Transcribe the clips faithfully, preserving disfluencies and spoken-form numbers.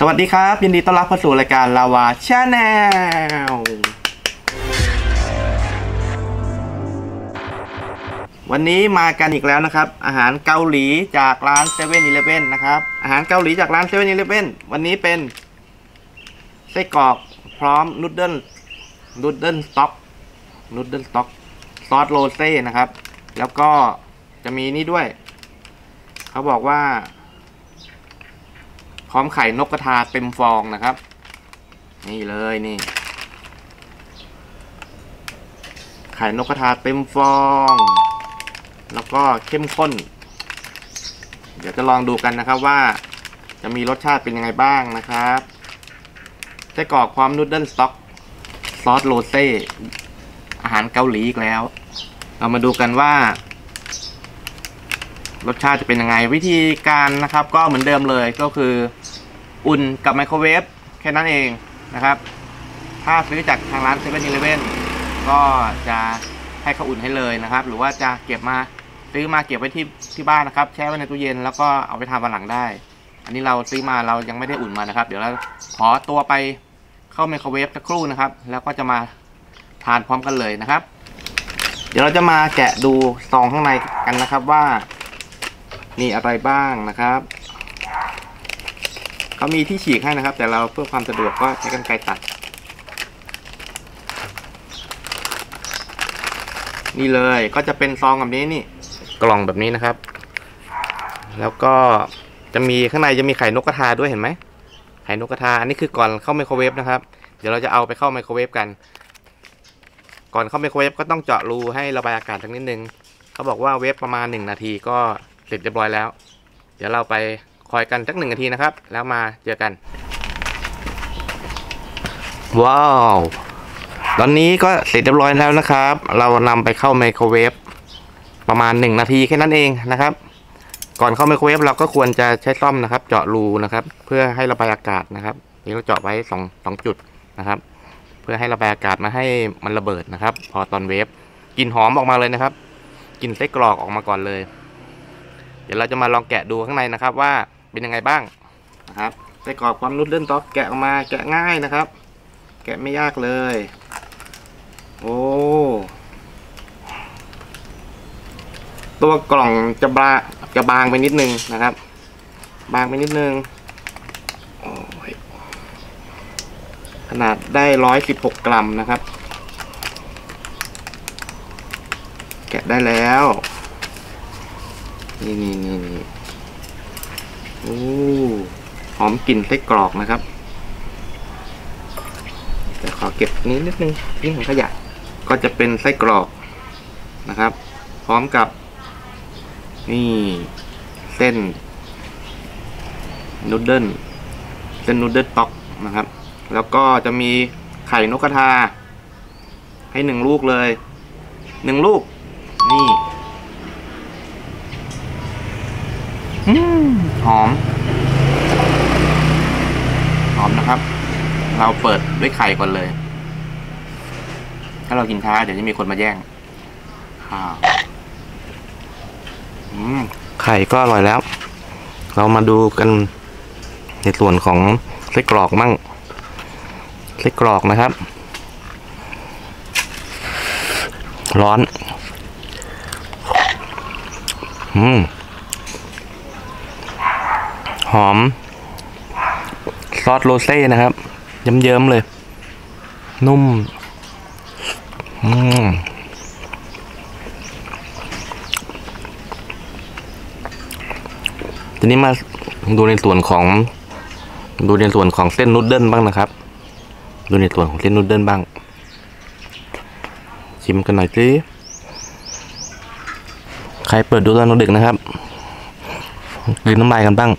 สวัสดีครับยินดีต้อนรับเข้าสู่รายการลาวาชาแนลวันนี้มากันอีกแล้วนะครับอาหารเกาหลีจากร้านเซเว่นอีเลฟเว่นนะครับอาหารเกาหลีจากร้านเซเว่นอีเลฟเว่นวันนี้เป็นไส้กรอกพร้อมนูดเดิลนูดเดิลสต็อกนูดเดิลสต็อกซอสโรเซ่นะครับแล้วก็จะมีนี่ด้วยเขาบอกว่าพร้อมไข่นกกระทาเต็มฟองนะครับนี่เลยนี่ไข่นกกระทาเต็มฟองแล้วก็เข้มข้นเดี๋ยวจะลองดูกันนะครับว่าจะมีรสชาติเป็นยังไงบ้างนะครับไส้กรอกพร้อมนูดเดิลสต็อกซอสโรเซ่อาหารเกาหลีอีกแล้วเรามาดูกันว่ารสชาติจะเป็นยังไงวิธีการนะครับก็เหมือนเดิมเลยก็คืออุ่นกับไมโครเวฟแค่นั้นเองนะครับถ้าซื้อจากทางร้านเซเว่นอีเลฟเว่นก็จะให้เขาอุ่นให้เลยนะครับหรือว่าจะเก็บมาซื้อมาเก็บไว้ที่ที่บ้านนะครับแช่ไว้ในตู้เย็นแล้วก็เอาไปทำวันหลังได้อันนี้เราซื้อมาเรายังไม่ได้อุ่นมานะครับเดี๋ยวเราขอตัวไปเข้าไมโครเวฟสักครู่นะครับแล้วก็จะมาทานพร้อมกันเลยนะครับเดี๋ยวเราจะมาแกะดูซองข้างในกันนะครับว่ามีอะไรบ้างนะครับเขามีที่ฉีกให้นะครับแต่เราเพื่อความสะดวกก็ใช้กรรไกรตัดนี่เลยก็จะเป็นซองแบบนี้นี่กล่องแบบนี้นะครับแล้วก็จะมีข้างในจะมีไข่นกกระทาด้วยเห็นไหมไข่นกกระทาอันนี้คือก่อนเข้าไมโครเวฟนะครับเดี๋ยวเราจะเอาไปเข้าไมโครเวฟกันก่อนเข้าไมโครเวฟก็ต้องเจาะรูให้ระบายอากาศสักนิดนึงเขาบอกว่าเวฟประมาณหนึ่งนาทีก็เสร็จเรียบร้อยแล้วเดี๋ยวเราไปคอยกันสักหนึ่งนาทีนะครับแล้วมาเจอกันว้าวตอนนี้ก็เสร็จเรียบร้อยแล้วนะครับเรานำไปเข้าไมโครเวฟประมาณหนึ่งนาทีแค่นั้นเองนะครับก่อนเข้าไมโครเวฟเราก็ควรจะใช้ซ่อมนะครับเจาะรูนะครับเพื่อให้ระบายอากาศนะครับนี่เราเจาะไว้สองสองจุดนะครับเพื่อให้ระบายอากาศมาให้มันระเบิดนะครับพอตอนเวฟกลิ่นหอมออกมาเลยนะครับกลิ่นไส้กรอกออกมาก่อนเลยเดี๋ยวเราจะมาลองแกะดูข้างในนะครับว่าเป็นยังไงบ้างนะครับไส้กรอกความนูดเดิลต็อกแกะออกมาแกะง่ายนะครับแกะไม่ยากเลยโอ้ตัวกล่องจะบางจะบางไปนิดนึงนะครับบางไปนิดนึงโอ้ยขนาดได้ร้อยสิบหกกรัมนะครับแกะได้แล้วนี่นี่นี่นี่โอ้หอมกลิ่นไส้กรอกนะครับแต่ขอเก็บนี้นิดนึงนี่ของขยะก็จะเป็นไส้กรอกนะครับพร้อมกับนี่เส้นนูดเดิลเส้นนูดเดิลต็อกนะครับแล้วก็จะมีไข่นกกระทาให้หนึ่งลูกเลยหนึ่งลูกนี่หอมหอมนะครับเราเปิดด้วยไข่ก่อนเลยถ้าเรากินช้าเดี๋ยวจะมีคนมาแย่งไข่ก็อร่อยแล้วเรามาดูกันในส่วนของไส้กรอกมั่งไส้กรอกนะครับร้อนอืมหอมซอสโรเซ่นะครับเยิ้มๆเลยนุ่มอืมทีนี้มาดูในส่วนของดูในส่วนของเส้นนูดเดิลบ้างนะครับดูในส่วนของเส้นนูดเดิลบ้างชิมกันหน่อยสิใครเปิดดูตอนดึกนะครับดื่มน้ำลายกันบ้าง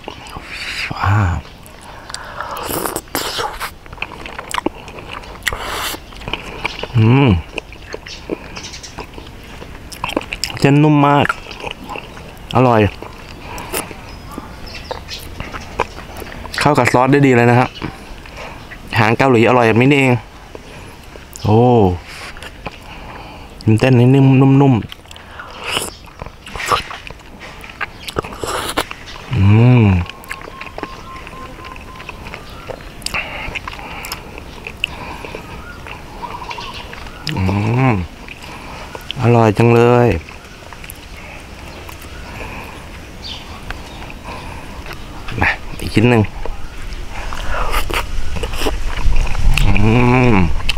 อืมเส้นนุ่มมากอร่อยเข้ากับซอสได้ดีเลยนะครับอาหารเกาหลีอร่อยแบบนี้เองโอ้เต้นนิ่มนุ่มๆอืมอืมอร่อยจังเลยมาอีกชิ้นหนึ่งอืม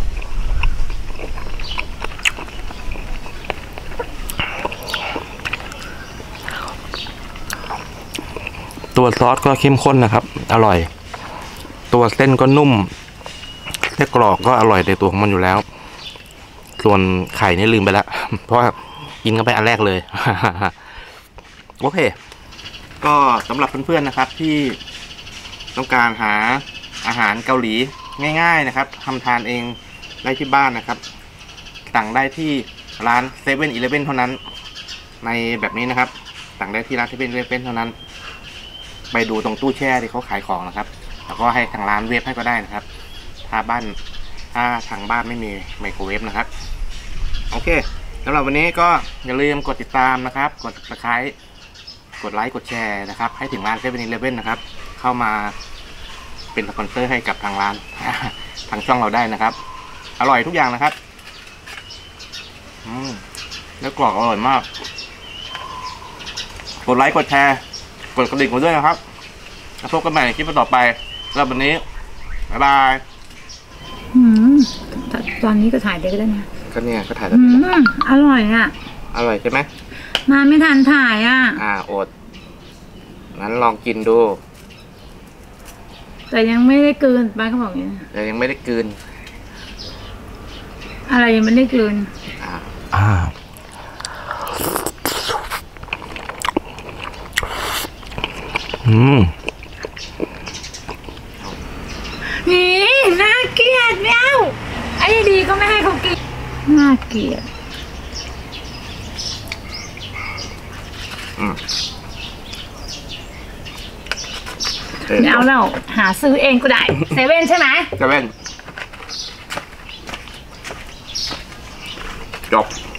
ตัวซอสก็เข้มข้นนะครับอร่อยตัวเส้นก็นุ่มไส้กรอกก็อร่อยในตัวของมันอยู่แล้วส่วนไข่นี่ลืมไปแล้วเพราะว่ากินเข้าไปอันแรกเลย โอเคก็สำหรับเพื่อนๆนะครับที่ต้องการหาอาหารเกาหลีง่ายๆนะครับทำทานเองได้ที่บ้านนะครับสั่งได้ที่ร้านเซเว่นอีเลฟเว่นเท่านั้นในแบบนี้นะครับสั่งได้ที่ร้านเซเว่นอีเลฟเว่นเท่านั้นไปดูตรงตู้แช่ที่เขาขายของนะครับแล้วก็ให้ทางร้านเวฟให้ก็ได้นะครับถ้าบ้านถ้าทางบ้านไม่มีไมโครเวฟนะครับโอเคสำหรับวันนี้ก็อย่าลืมกดติดตามนะครับกด ซับสไครบ์ กดไลค์กดแชร์นะครับให้ถึงร้านเซเว่นอีเลฟเว่นนะครับเข้ามาเป็นสปอนเซอร์ให้กับทางร้าน ทางช่องเราได้นะครับอร่อยทุกอย่างนะครับอืมแล้วกรอบอร่อยมากกดไลค์กดแชร์กดกระดิ่งมาด้วยนะครับแล้วพบกันใหม่ในคลิปต่อไปสำหรับวันนี้บ๊ายบายอืมตอนนี้ก็ถ่ายได้ก็ได้นะก็เนี่ยก็ถ่ายได้อืมอร่อยอ่ะอร่อยใช่ไหมมาไม่ทันถ่ายอ่ะอ่าอดงั้นลองกินดูแต่ยังไม่ได้กลืนป้าเขาบอกอย่างนี้แต่ยังไม่ได้กลืนอะไรยังไม่ได้กลืนอ่าอ่าอืมนี่น่าเกลียดแมวไอ้ดีก็ไม่ให้เขากินน่าเกลียดอืมไม่เอาแล้วหาซื้อเองก็ได้เซเว่นใช่ไหมเซเว่นจบ